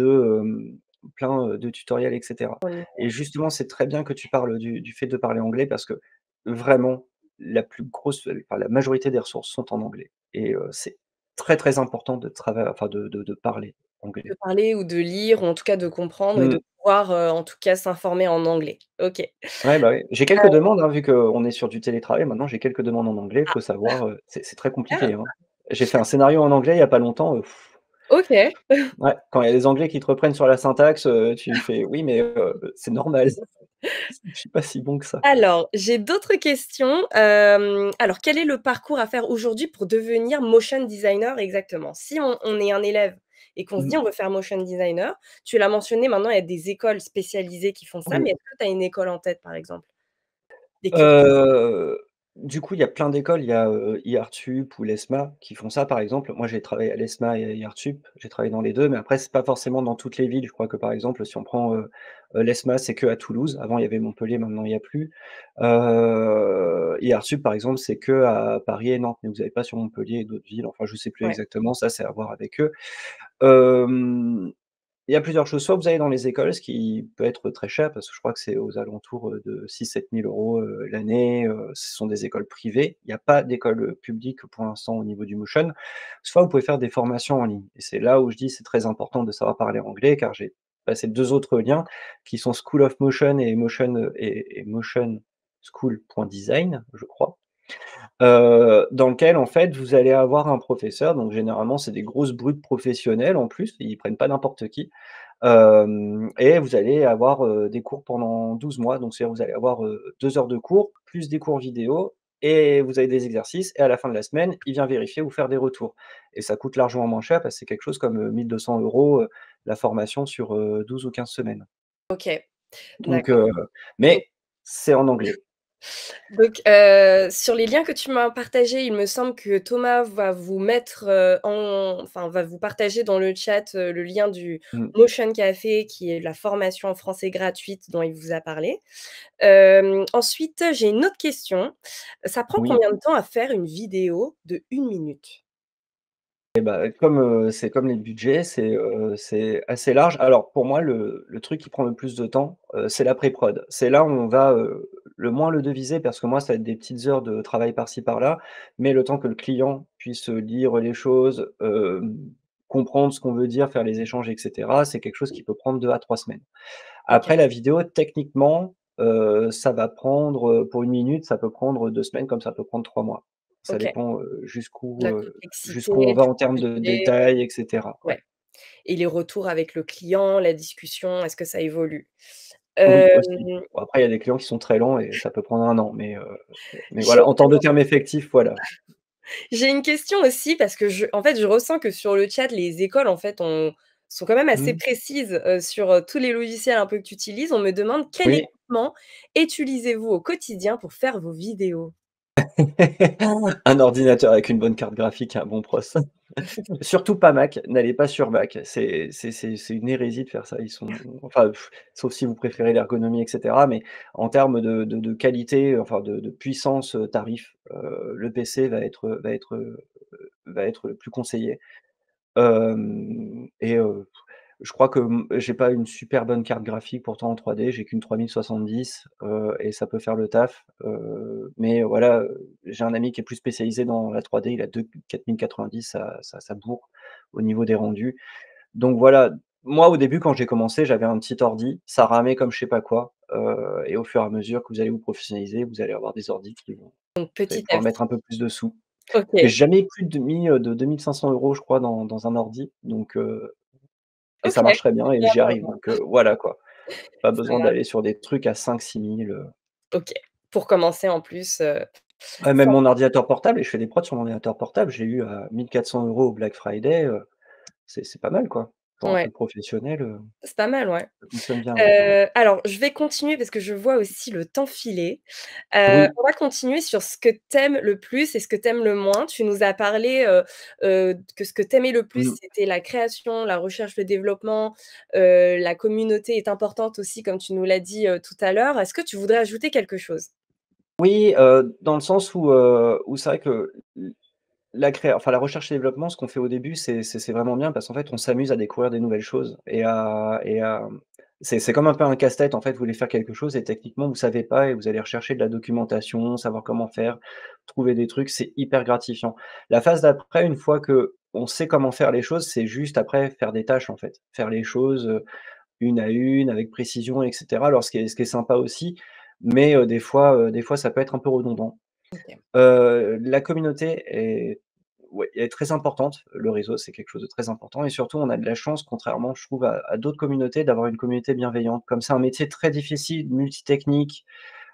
de tutoriels et cetera. en ligne. Et justement, c'est très bien que tu parles du fait de parler anglais parce que vraiment la majorité des ressources sont en anglais et c'est très, très important de trava enfin de parler De anglais. parler ou de lire ou en tout cas de comprendre et de Mmh. pouvoir, en tout cas s'informer en anglais. OK. Ouais, bah, oui. J'ai quelques demandes, hein, vu qu'on est sur du télétravail maintenant, j'ai quelques demandes en anglais, faut savoir, c'est très Ah! compliqué, hein. J'ai fait un scénario en anglais il y a pas longtemps, OK. ouais, quand il y a des Anglais qui te reprennent sur la syntaxe, tu fais: «Oui, mais c'est normal». Je suis pas si bon que ça. Alors, j'ai d'autres questions. Alors quel est le parcours à faire aujourd'hui pour devenir motion designer exactement? Si on est un élève et qu'on se Mmh, dit: «On veut faire motion designer», tu l'as mentionné, maintenant il y a des écoles spécialisées qui font ça, oui. mais est-ce que tu as une école en tête, par exemple? Des Heu, cursus? Du coup, il y a plein d'écoles, il y a, IARTSUP ou l'ESMA qui font ça, par exemple. Moi, j'ai travaillé à l'ESMA et à IARTSUP, j'ai travaillé dans les 2, mais après, c'est pas forcément dans toutes les villes. Je crois que, par exemple, si on prend, l'ESMA, c'est qu'à Toulouse. Avant, il y avait Montpellier, maintenant, il y a plus. IARTSUP, par exemple, c'est qu'à Paris et Nantes, mais vous avez pas sur Montpellier et d'autres villes. Enfin, je sais plus Ouais, exactement, ça, c'est à voir avec eux. Hem Il y a plusieurs choses. Soit vous allez dans les écoles, ce qui peut être très cher parce que je crois que c'est aux alentours, de 6 000 à 7 000 € l'année, ce sont des écoles privées. Il y a pas d'école, publique pour l'instant au niveau du motion. Soit vous pouvez faire des formations en ligne et c'est là où je dis: «C'est très important de savoir parler anglais» car j'ai passé 2 autres liens qui sont School of Motion et Motion School.design, je crois. Dans lequel en fait vous allez avoir un professeur, donc généralement c'est des grosses brutes professionnelles en plus, ils prennent pas n'importe qui. Et vous allez avoir, des cours pendant 12 mois, donc c'est-à-dire vous allez avoir, 2 heures de cours, plus des cours vidéo et vous avez des exercices et à la fin de la semaine, il vient vérifier ou faire des retours et ça coûte largement moins cher parce que c'est quelque chose comme, 1 200 €, la formation sur, 12 ou 15 semaines. OK, Donc d'accord. Donc mais c'est en anglais. sur les liens que tu m'as partagés, il me semble que Thomas va vous mettre, va vous partager dans le chat, le lien du Mmh, Motion Café qui est la formation en français gratuite dont il vous a parlé. Ensuite, j'ai une autre question. Ça prend oui. combien de temps à faire une vidéo de 1 minute? Et bah, comme, c'est comme les budgets, c'est assez large. Alors pour moi, le truc qui prend le plus de temps, c'est la pré-prod. C'est là où on va, le moins le deviser parce que moi, ça va être des petites heures de travail par-ci par-là, mais le temps que le client puisse, lire les choses, comprendre ce qu'on veut dire, faire les échanges et cetera, c'est quelque chose qui peut prendre 2 à 3 semaines. OK, Après la vidéo, techniquement, ça va prendre, pour 1 minute, ça peut prendre 2 semaines comme ça peut prendre 3 mois. Ça OK. dépend, De la complexité, jusqu'où on va du en termes de budget, détails et cetera, ouais. ouais, et les retours avec le client, la discussion, est-ce que ça évolue? Oui, aussi. Hem, Bon après il y a des clients qui sont très lents et ça peut prendre 1 an, mais j'ai voilà, en temps de terme effectif, voilà. j'ai une question aussi parce que je ressens que sur le chat, les écoles, en fait, sont quand même assez Mmh. précises, sur, tous les logiciels un peu que tu utilises. On me demande quel Oui. équipement utilisez-vous au quotidien pour faire vos vidéos? Un ordinateur avec une bonne carte graphique et un bon pros. Surtout pas Mac, n'allez pas sur Mac, c'est une hérésie de faire ça. Ils sont enfin, sauf si vous préférez l'ergonomie et cetera, mais en termes de qualité, enfin de puissance, tarif, le PC va être le plus conseillé. Hem et je crois que, j'ai pas une super bonne carte graphique pourtant en 3D, j'ai qu'une 3070, et ça peut faire le taf, mais voilà, j'ai un ami qui est plus spécialisé dans la 3D, il a deux 4090, ça bourre au niveau des rendus. Donc voilà, moi au début quand j'ai commencé, j'avais un petit ordi, ça ramait comme je sais pas quoi, et au fur et à mesure que vous allez vous professionnaliser, vous allez avoir des ordis qui vont Donc vous allez petit à pouvoir mettre petit. un peu plus de sous. J'ai OK, jamais plus de 2 500 € je crois dans un ordi, donc et ça OK, marche très bien c'est et bien j'y pour arrive moi. donc voilà quoi. Pas Ça besoin marche. d'aller sur des trucs à 5 000 6 000. OK. Pour commencer en plus, Ouais, même sans mon ordinateur portable et je fais des prods sur mon ordinateur portable, j'ai eu à 1 400 € au Black Friday, c'est pas mal quoi. Pour un ouais, truc professionnel, c'est pas mal, ouais. ça fonctionne bien, ouais. Alors je vais continuer parce que je vois aussi le temps filer. Oui, On va continuer sur ce que tu aimes le plus et ce que tu aimes le moins. Tu nous as parlé, que ce que tu aimais le plus, mmh. c'était la création, la recherche, le développement, la communauté est importante aussi comme tu nous l'as dit, tout à l'heure. Est-ce que tu voudrais ajouter quelque chose? Oui, dans le sens où c'est vrai que la recherche et développement, ce qu'on fait au début, c'est vraiment bien parce qu'en fait, on s'amuse à découvrir des nouvelles choses c'est comme un peu un casse-tête, en fait, vous voulez faire quelque chose et techniquement, vous savez pas et vous allez rechercher de la documentation, savoir comment faire, trouver des trucs, c'est hyper gratifiant. La phase d'après, une fois qu'on sait comment faire les choses, c'est juste après faire des tâches, en fait. Faire les choses, une à une, avec précision et cetera. Alors ce qui est sympa aussi, mais des fois, ça peut être un peu redondant. OK. La communauté est ouais, est très importante. Le réseau, c'est quelque chose de très important et surtout, on a de la chance, contrairement, je trouve, à d'autres communautés, d'avoir une communauté bienveillante. Comme c'est un métier très difficile, multitechnique,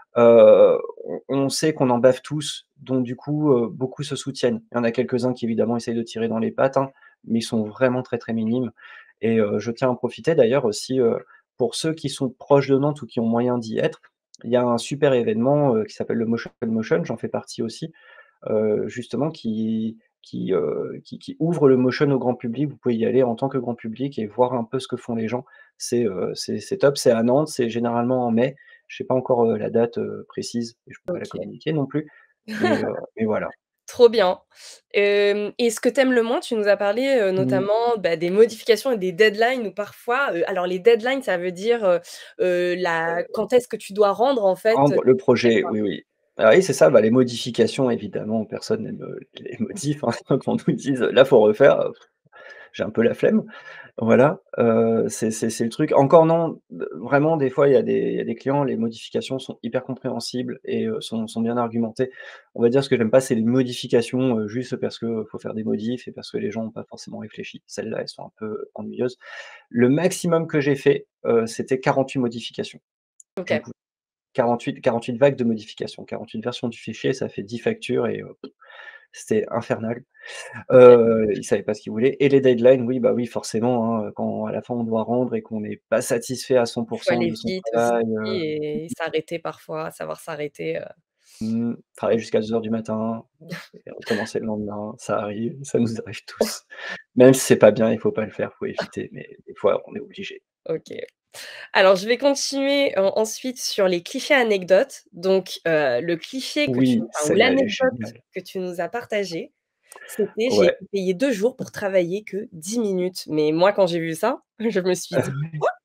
on sait qu'on en bave tous, donc du coup, beaucoup se soutiennent. Il y en a quelques-uns qui évidemment essayent de tirer dans les pattes, hein, mais ils sont vraiment très, très minimes et je tiens à en profiter d'ailleurs aussi, pour ceux qui sont proches de Nantes ou qui ont moyen d'y être. il y a un super événement, qui s'appelle le Motion Motion, j'en fais partie aussi, justement qui ouvre le motion au grand public. Vous pouvez y aller en tant que grand public et voir un peu ce que font les gens. C'est top, c'est à Nantes, c'est généralement en mai. Je sais pas encore, la date, précise et je peux pas la OK. communiquer non plus, mais voilà. Trop bien. Et ce que tu aimes le moins, tu nous as parlé, Mmh. notamment, bah, des modifications et des deadlines où parfois, alors les deadlines, ça veut dire, la quand est-ce que tu dois rendre en fait, Rendre le projet, quoi. oui, oui. Ah oui, c'est ça, bah, les modifications évidemment, personne n'aime, les modifs, hein. Quand on nous dise: «Là, faut refaire», j'ai un peu la flemme. Voilà, c'est le truc. Encore non, vraiment des fois il y a des clients, les modifications sont hyper compréhensibles et sont bien argumentées. On va dire ce que j'aime pas, c'est les modifications, juste parce que faut faire des modifs et parce que les gens ont pas forcément réfléchi. Celles-là, elles sont un peu ennuyeuses. Le maximum que j'ai fait, c'était 48 modifications. OK. Donc 48 vagues de modifications, 48 versions du fichier, ça fait 10 factures et c'était infernal. OK. Ils savaient pas ce qu'ils voulaient et les deadlines, oui, bah, oui, forcément, hein, quand à la fin on doit rendre et qu'on n'est pas satisfait à cent Il pour faut cent aller de son vite aussi travail, et s'arrêter parfois, savoir s'arrêter, travailler jusqu'à 2 heures du matin, et recommencer le lendemain, ça arrive, ça nous arrive tous. Même si c'est pas bien, il faut pas le faire, faut éviter, mais des fois on est obligé. OK. Alors je vais continuer ensuite sur les clichés anecdotes. Donc, le cliché que tu Oui, enfin ou celle-là, elle est l'anecdote géniale. que tu nous as partagée, c'était: «J'ai Ouais. été payée 2 jours pour travailler que 10 minutes». Mais moi quand j'ai vu ça, je me suis dit: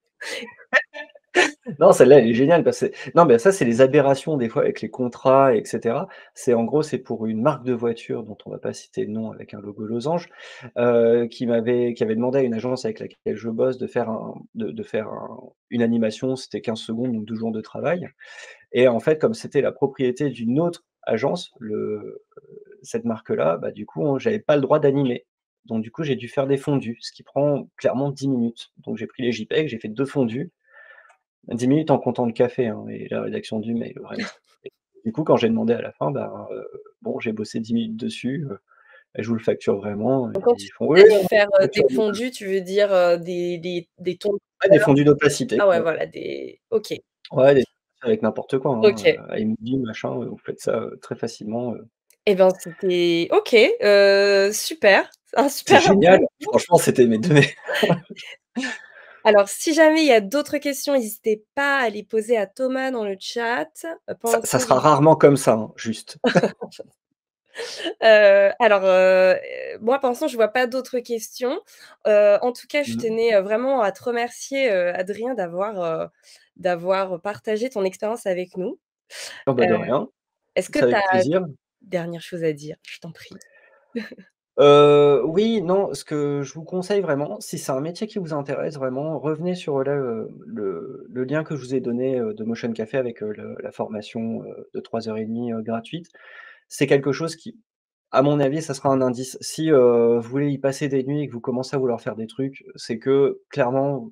Non, celle-là, elle est géniale parce que non, mais ça, c'est les aberrations des fois avec les contrats et cetera. C'est en gros, c'est pour une marque de voiture dont on va pas citer le nom avec un logo losange, qui avait demandé à une agence avec laquelle je bosse de faire une animation, c'était 15 secondes, donc 2 jours de travail et en fait, comme c'était la propriété d'une autre agence, cette marque-là, bah, du coup, j'avais pas le droit d'animer. Donc du coup, j'ai dû faire des fondus, ce qui prend clairement 10 minutes. Donc j'ai pris les JPEG, j'ai fait 2 fondus 10 minutes en comptant le café, hein, et la rédaction du mail, vraiment. Et du coup, quand j'ai demandé à la fin, ben, bon, j'ai bossé 10 minutes dessus, je vous le facture vraiment et donc quand ils tu font: tu «Oui, as oui, dû on faire, des facture donc». fondus, tu veux dire, des tons de Ouais, des couleur? fondus d'opacité, Ah ouais, quoi. voilà, des OK, Ouais, des avec n'importe quoi, hein, OK. iMovie, machin, vous faites ça, très facilement, Et ben, c'était OK, super, un c'est super génial. retour. Franchement, c'était mes 2 Alors si jamais il y a d'autres questions, n'hésitez pas à les poser à Thomas dans le chat. Pour ça l'instant, sera rarement comme ça, hein, juste. Alors, moi, pour l'instant, je vois pas d'autres questions. En tout cas, je Mmh. tenais, vraiment à te remercier, Adrien, d'avoir partagé ton expérience avec nous. Oh, bah, Heu, de rien, est-ce que c'est tu avec as plaisir. dernière chose à dire? Je t'en prie. Oui, non, ce que je vous conseille vraiment, si c'est un métier qui vous intéresse vraiment, revenez sur le lien que je vous ai donné, de Motion Café avec, la formation, de 3 heures et demie, gratuite. C'est quelque chose qui, à mon avis, ça sera un indice. Si, vous voulez y passer des nuits et que vous commencez à vouloir faire des trucs, c'est que clairement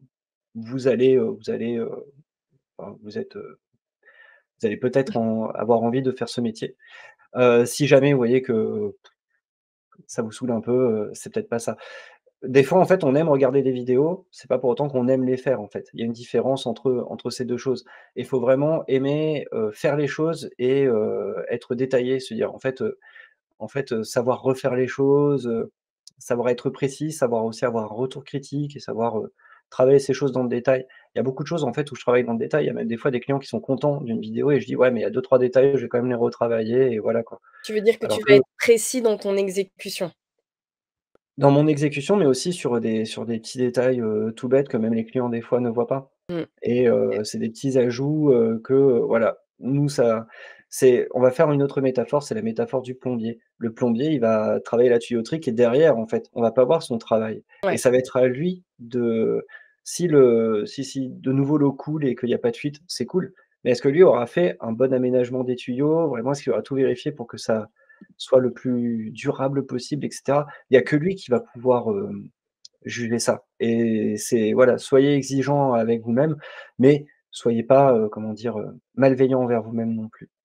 enfin, vous allez peut-être avoir envie de faire ce métier. Si jamais vous voyez que ça vous saoule un peu, c'est peut-être pas ça. Des fois, en fait, on aime regarder des vidéos, c'est pas pour autant qu'on aime les faire, en fait. Il y a une différence entre ces 2 choses. Il faut vraiment aimer, faire les choses et être détaillé, se dire: savoir refaire les choses, savoir être précis, savoir aussi avoir un retour critique et savoir, travailler ces choses dans le détail. Il y a beaucoup de choses, en fait, où je travaille dans le détail. Il y a même des fois des clients qui sont contents d'une vidéo et je dis: «Ouais, mais il y a deux trois détails, je vais quand même les retravailler» et voilà, quoi. Tu veux dire que Alors tu vas que être précis dans ton exécution? dans mon exécution, mais aussi sur des petits détails, tout bêtes que même les clients, des fois, ne voient pas Mmh. et c'est des petits ajouts, que, voilà, nous ça on va faire une autre métaphore, c'est la métaphore du plombier. Le plombier, il va travailler la tuyauterie qui est derrière, en fait. On va pas voir son travail et Ouais. ça va être à lui de si de nouveau l'eau coule et qu'il y a pas de fuite, c'est cool, mais est-ce que lui aura fait un bon aménagement des tuyaux? Vraiment, est-ce qu'il aura tout vérifié pour que ça soit le plus durable possible et cetera? Il y a que lui qui va pouvoir, juger ça et c'est voilà, soyez exigeants avec vous-même, mais soyez pas, comment dire? Malveillants envers vous-même non plus.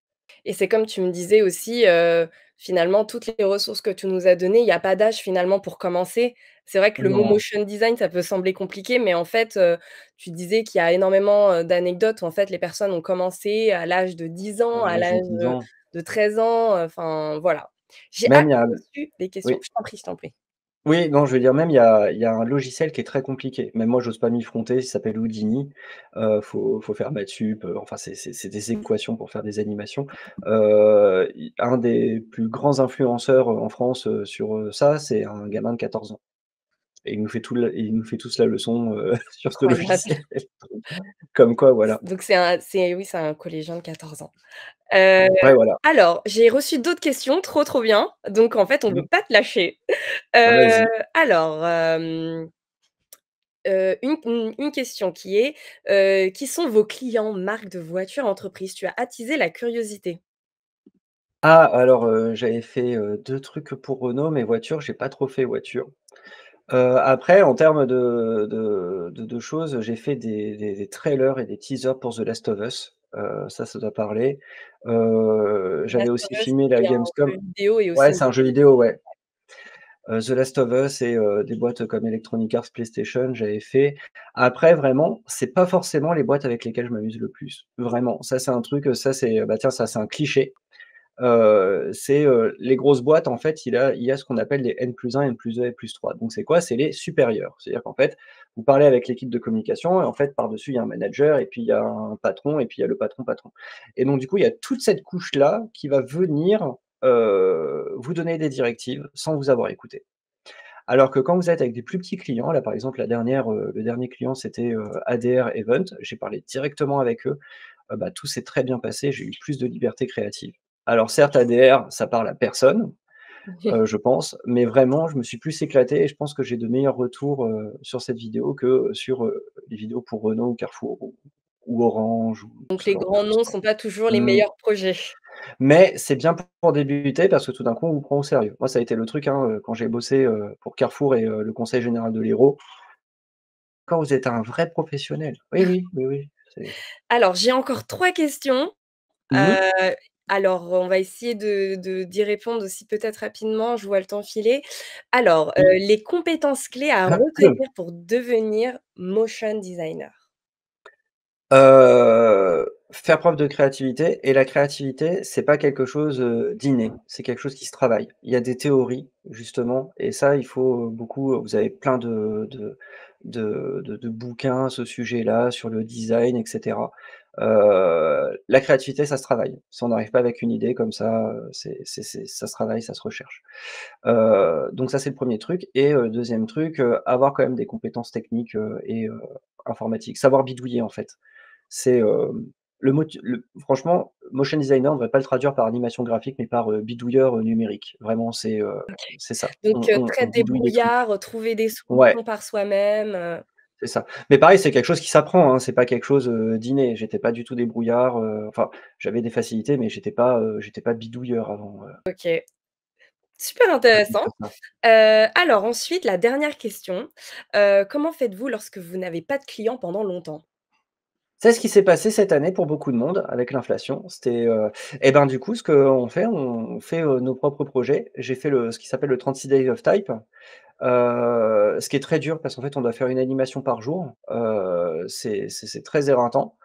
Et c'est comme tu me disais aussi, finalement, toutes les ressources que tu nous as données, il y a pas d'âge finalement pour commencer. C'est vrai que le mot Non, motion design, ça peut sembler compliqué, mais en fait, tu disais qu'il y a énormément, d'anecdotes où en fait les personnes ont commencé à l'âge de 10 ans, à à l'âge de l'âge, 10 ans. de 13 ans, enfin voilà. J'ai Même il y a reçu des questions. oui. Je t'en prie, je t'en prie. Oui, non, je veux dire même il y a un logiciel qui est très compliqué. Même moi, j'ose pas m'y fronter, il s'appelle Houdini. Faut faire maths sup, enfin c'est des équations pour faire des animations. I un des plus grands influenceurs, en France, sur, ça, c'est un gamin de 14 ans et il nous fait tous la leçon, sur ce Incroyable. logiciel. Comme quoi, voilà. Donc c'est oui, c'est un collégien de 14 ans. Heu, Ouais, voilà. alors, j'ai reçu d'autres questions, trop, trop bien. Donc en fait, on ne veut Mmh. pas te lâcher. Ah, Heu, vas-y. alors, une question qui est, qui sont vos clients, marques de voitures, entreprises? Tu as attisé la curiosité. Ah, alors, j'avais fait, 2 trucs pour Renault, mais voiture, j'ai pas trop fait voiture. Après en termes de choses, j'ai fait des trailers et des teasers pour The Last of Us, ça doit parler. J'avais Last of aussi Us, filmé la qui est un jeu Gamescom. vidéo et aussi Ouais, une c'est un jeu série. vidéo, ouais. The Last of Us et des boîtes comme Electronic Arts, PlayStation, j'avais fait. Après vraiment, c'est pas forcément les boîtes avec lesquelles je m'amuse le plus, vraiment. Ça, c'est un truc, ça c'est, bah, tiens, ça c'est un cliché. C'est, les grosses boîtes, en fait, il y a ce qu'on appelle les N+1, N+2, N+3. Donc c'est quoi? C'est les supérieurs. C'est-à-dire qu'en fait, vous parlez avec l'équipe de communication et en fait, par-dessus, il y a un manager et puis il y a un patron et puis il y a le patron. Et donc du coup, il y a toute cette couche-là qui va venir, vous donner des directives sans vous avoir écouté. Alors que quand vous êtes avec des plus petits clients, là, par exemple, le dernier client, c'était, ADR Event, j'ai parlé directement avec eux. Bah, tout s'est très bien passé, j'ai eu plus de liberté créative. Alors certes, ADR, ça parle à personne, je pense, mais vraiment, je me suis plus éclaté et je pense que j'ai de meilleurs retours, sur cette vidéo que, sur, les vidéos pour Renault ou Carrefour ou Orange ou Donc ce les genre de grands choses, noms quoi. sont pas toujours les Mmh, meilleurs projets. mais c'est bien pour débuter parce que tout d'un coup, on vous prend au sérieux. Moi, ça a été le truc, hein, quand j'ai bossé, pour Carrefour et le conseil général de l'Hérault. Quand vous êtes un vrai professionnel. Oui, oui, oui, oui, c'est Alors, j'ai encore 3 questions. mmh Heu, alors, on va essayer d'y répondre aussi peut-être rapidement, je vois le temps filer. Alors, oui. les compétences clés à retenir pour devenir motion designer? Faire preuve de créativité et la créativité, c'est pas quelque chose, d'inné, c'est quelque chose qui se travaille. Il y a des théories justement et ça, il faut, beaucoup, vous avez plein de bouquins à ce sujet-là, sur le design et cetera. La créativité, ça se travaille. Si on n'arrive pas avec une idée comme ça, c'est ça se travaille, ça se recherche. Donc ça, c'est le premier truc et 2e truc, avoir quand même des compétences techniques, et informatiques. Savoir bidouiller, en fait. C'est, le mot le franchement, motion designer, on devrait pas le traduire par animation graphique, mais par, bidouilleur, numérique. Vraiment, c'est ça. Donc, On très bidouille des trucs. débrouillard, trouver des Ouais, solutions par soi-même, c'est ça. Mais pareil, c'est quelque chose qui s'apprend, hein, c'est pas quelque chose, d'inné. J'étais pas du tout débrouillard, enfin, j'avais des facilités, mais j'étais pas bidouilleur avant, OK, super pas plus intéressant. que ça. Alors ensuite, la dernière question, comment faites-vous lorsque vous n'avez pas de clients pendant longtemps? C'est ce qui s'est passé cette année pour beaucoup de monde avec l'inflation. C'était, et ben, du coup, ce qu'on fait, on fait, nos propres projets. J'ai fait ce qui s'appelle le 36 Days of Type, ce qui est très dur parce qu'en fait, on doit faire une animation par jour. C'est très éreintant.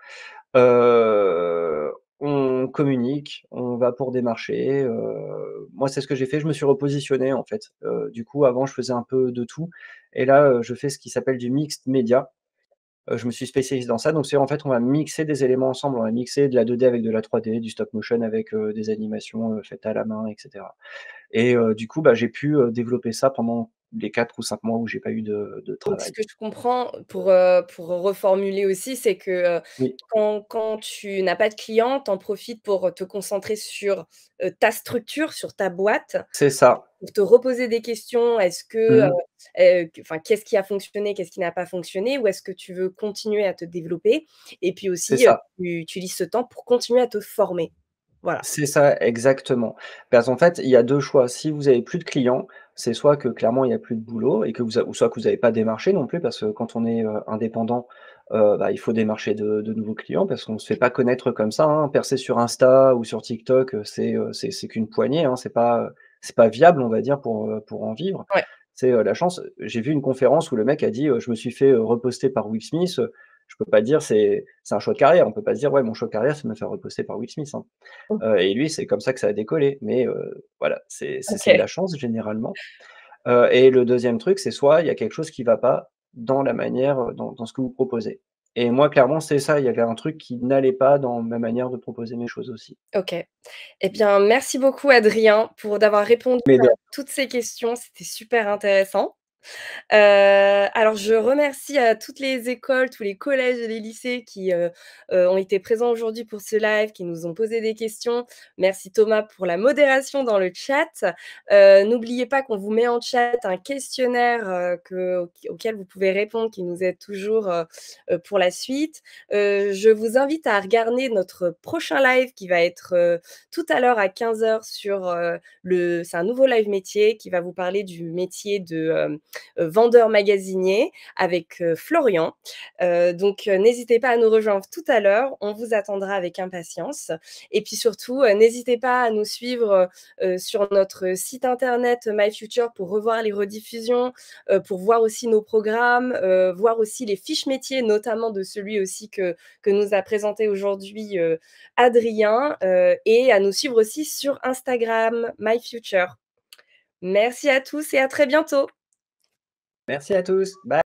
On communique, on va pour des marchés, moi, c'est ce que j'ai fait. Je me suis repositionné, en fait. Du coup, avant, je faisais un peu de tout et là, je fais ce qui s'appelle du mixed media. Je me suis spécialisé dans ça, donc c'est en fait, on va mixer des éléments ensemble. On va mixer de la 2D avec de la 3D, du stop motion avec, des animations, faites à la main et cetera et du coup, bah, j'ai pu, développer ça pendant les 4 ou 5 mois où j'ai pas eu de Donc ce travail. que je comprends pour reformuler aussi, c'est que, Oui, quand tu n'as pas de clients, tu en profites pour te concentrer sur, ta structure, sur ta boîte, c'est ça. pour te reposer des questions. Est-ce que, Mmh. qu'est-ce qui a fonctionné, qu'est-ce qui n'a pas fonctionné? Ou est-ce que tu veux continuer à te développer? Et puis C'est aussi, ça. tu utilises ce temps pour continuer à te former. Voilà. C'est ça, exactement. Parce qu'en fait, il y a 2 choix. Si vous avez plus de clients, c'est soit que clairement il y a plus de boulot et que vous a ou soit que vous avez pas démarché non plus parce que quand on est, indépendant, bah, il faut démarcher de nouveaux clients parce qu'on ne se fait pas connaître comme ça, hein. Percer sur Insta ou sur TikTok, c'est qu'une poignée, hein. C'est pas viable, on va dire, pour en vivre. Ouais, C'est, la chance. J'ai vu une conférence où le mec a dit, «Je me suis fait, reposter par Will Smith», je peux pas dire c'est un choix de carrière. On peut pas se dire: «Ouais, mon choix de carrière, c'est de me faire reposter par Will Smith», hein. mmh, Et lui, c'est comme ça que ça a décollé. Mais, voilà, c'est de OK, la chance généralement. Et le deuxième truc, c'est soit il y a quelque chose qui va pas dans la manière, dans ce que vous proposez. Et moi, clairement, c'est ça, il y avait un truc qui n'allait pas dans ma manière de proposer mes choses aussi. OK. Eh bien, merci beaucoup Adrien d'avoir répondu Mais à de toutes ces questions, c'était super intéressant. Alors je remercie, toutes les écoles, tous les collèges et les lycées qui, ont été présents aujourd'hui pour ce live, qui nous ont posé des questions. Merci Thomas pour la modération dans le chat. N'oubliez pas qu'on vous met en chat un questionnaire, auquel vous pouvez répondre, qui nous aide toujours, pour la suite. Je vous invite à regarder notre prochain live qui va être, tout à l'heure à 15 heures sur, c'est un nouveau live métier qui va vous parler du métier de, vendeur magasinier avec, Florian. Donc n'hésitez pas à nous rejoindre tout à l'heure, on vous attendra avec impatience et puis surtout, n'hésitez pas à nous suivre, sur notre site internet My Future pour revoir les rediffusions, pour voir aussi nos programmes, voir aussi les fiches métiers, notamment de celui aussi que nous a présenté aujourd'hui, Adrien, et à nous suivre aussi sur Instagram My Future. Merci à tous et à très bientôt. Merci à tous. Bye.